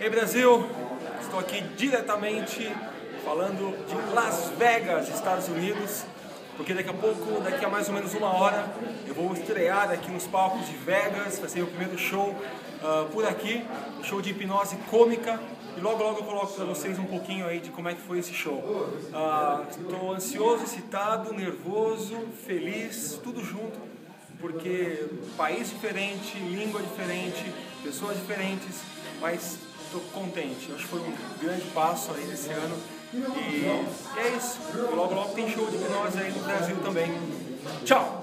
Ei Brasil, estou aqui diretamente falando de Las Vegas, Estados Unidos, porque daqui a mais ou menos uma hora, eu vou estrear aqui nos palcos de Vegas, vai ser o primeiro show por aqui, um show de hipnose cômica, e logo eu coloco para vocês um pouquinho aí de como é que foi esse show. Estou ansioso, excitado, nervoso, feliz, tudo junto, porque país diferente, língua diferente, pessoas diferentes, mas estou contente. Acho que foi um grande passo aí desse ano e é isso. Logo tem show de hipnose aí no Brasil também. Tchau!